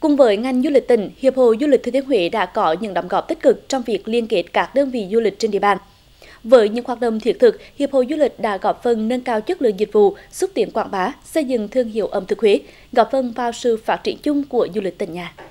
Cùng với ngành du lịch tỉnh, Hiệp hội Du lịch Thừa Thiên Huế đã có những đóng góp tích cực trong việc liên kết các đơn vị du lịch trên địa bàn. Với những hoạt động thiết thực, Hiệp hội Du lịch đã góp phần nâng cao chất lượng dịch vụ, xúc tiến quảng bá, xây dựng thương hiệu ẩm thực Huế, góp phần vào sự phát triển chung của du lịch tỉnh nhà.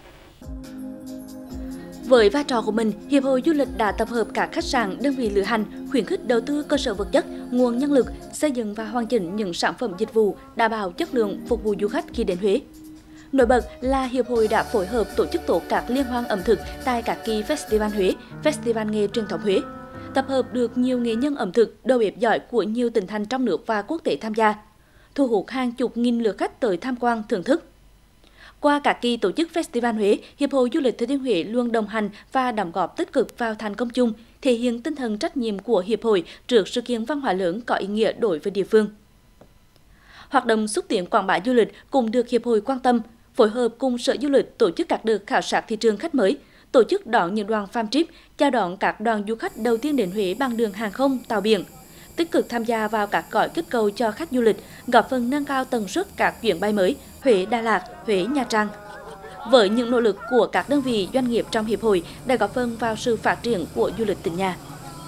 Với vai trò của mình, Hiệp hội Du lịch đã tập hợp các khách sạn, đơn vị lữ hành, khuyến khích đầu tư cơ sở vật chất, nguồn nhân lực, xây dựng và hoàn chỉnh những sản phẩm dịch vụ đảm bảo chất lượng phục vụ du khách khi đến Huế. Nổi bật là Hiệp hội đã phối hợp tổ chức tốt các liên hoan ẩm thực tại các kỳ Festival Huế, Festival nghề truyền thống Huế, tập hợp được nhiều nghệ nhân ẩm thực, đầu bếp giỏi của nhiều tỉnh thành trong nước và quốc tế tham gia, thu hút hàng chục nghìn lượt khách tới tham quan thưởng thức. Qua các kỳ tổ chức Festival Huế, Hiệp hội Du lịch Thừa Thiên Huế luôn đồng hành và đóng góp tích cực vào thành công chung, thể hiện tinh thần trách nhiệm của Hiệp hội trước sự kiện văn hóa lớn có ý nghĩa đối với địa phương. Hoạt động xúc tiến quảng bá du lịch cũng được Hiệp hội quan tâm, phối hợp cùng Sở Du lịch tổ chức các đợt khảo sát thị trường khách mới, tổ chức đón những đoàn farm trip, chào đón các đoàn du khách đầu tiên đến Huế bằng đường hàng không, tàu biển, tích cực tham gia vào các gói kích cầu cho khách du lịch, góp phần nâng cao tần suất các chuyến bay mới Huế Đà Lạt, Huế Nha Trang. Với những nỗ lực của các đơn vị doanh nghiệp trong hiệp hội đã góp phần vào sự phát triển của du lịch tỉnh nhà.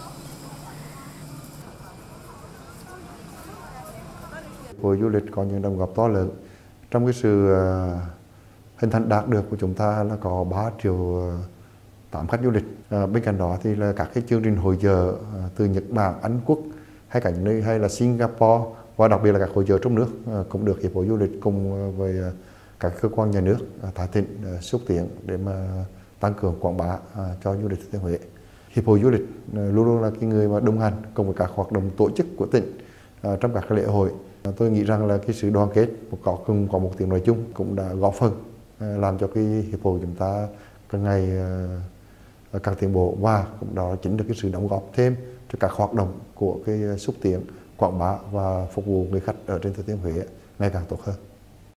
Hiệp hội Du lịch có những đóng góp to lớn trong cái sự hình thành đạt được của chúng ta là có 3 triệu 8 khách du lịch. Bên cạnh đó thì là các cái chương trình hội chợ từ Nhật Bản, Anh Quốc hay cả những nơi hay là Singapore và đặc biệt là các hội chợ trong nước cũng được Hiệp hội Du lịch cùng với các cơ quan nhà nước tại tỉnh xúc tiến để mà tăng cường quảng bá cho du lịch Thừa Thiên Huế. Hiệp hội Du lịch luôn luôn là cái người mà đồng hành cùng với các hoạt động tổ chức của tỉnh trong các lễ hội. Tôi nghĩ rằng là cái sự đoàn kết cùng có một tiếng nói chung cũng đã góp phần làm cho cái hiệp hội chúng ta càng ngày càng tiến bộ và cũng đó chính là cái sự đóng góp thêm cho các hoạt động của cái xúc tiến quảng bá và phục vụ người khách ở trên Thừa Thiên Huế ngày càng tốt hơn.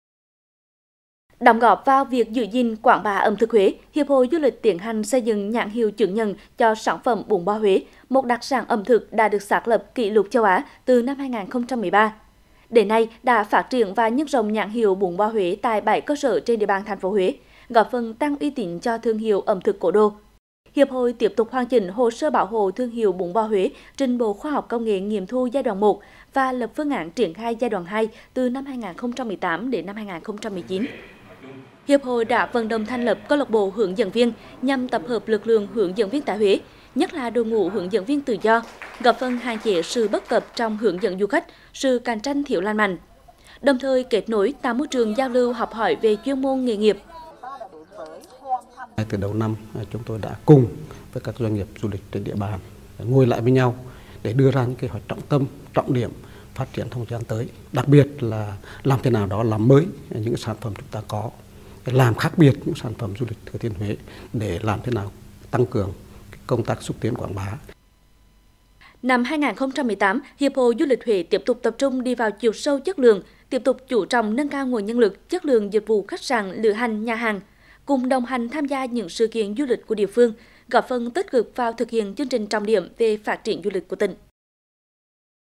Đóng góp vào việc giữ gìn quảng bá ẩm thực Huế, Hiệp hội Du lịch tiến hành xây dựng nhãn hiệu chứng nhận cho sản phẩm bún bò Huế, một đặc sản ẩm thực đã được xác lập kỷ lục châu Á từ năm 2013. Đến nay đã phát triển và nhân rộng nhãn hiệu bún bò Huế tại 7 cơ sở trên địa bàn thành phố Huế, góp phần tăng uy tín cho thương hiệu ẩm thực cố đô. Hiệp hội tiếp tục hoàn chỉnh hồ sơ bảo hộ thương hiệu bún bò Huế trình Bộ Khoa học Công nghệ nghiệm thu giai đoạn 1 và lập phương án triển khai giai đoạn 2 từ năm 2018 đến năm 2019. Hiệp hội đã vận động thành lập câu lạc bộ hướng dẫn viên nhằm tập hợp lực lượng hướng dẫn viên tại Huế, nhất là đội ngũ hướng dẫn viên tự do, góp phần hạn chế sự bất cập trong hướng dẫn du khách, sự cạnh tranh thiếu lành mạnh, đồng thời kết nối tạo môi trường giao lưu học hỏi về chuyên môn nghề nghiệp. Từ đầu năm, chúng tôi đã cùng với các doanh nghiệp du lịch trên địa bàn ngồi lại với nhau để đưa ra những kế hoạch trọng tâm, trọng điểm phát triển trong thời gian tới. Đặc biệt là làm thế nào đó làm mới những sản phẩm chúng ta có, làm khác biệt những sản phẩm du lịch Thừa Thiên Huế để làm thế nào tăng cường công tác xúc tiến quảng bá. Năm 2018, Hiệp hội Du lịch Huế tiếp tục tập trung đi vào chiều sâu chất lượng, tiếp tục chú trọng nâng cao nguồn nhân lực, chất lượng dịch vụ khách sạn, lữ hành, nhà hàng, cùng đồng hành tham gia những sự kiện du lịch của địa phương, góp phần tích cực vào thực hiện chương trình trọng điểm về phát triển du lịch của tỉnh.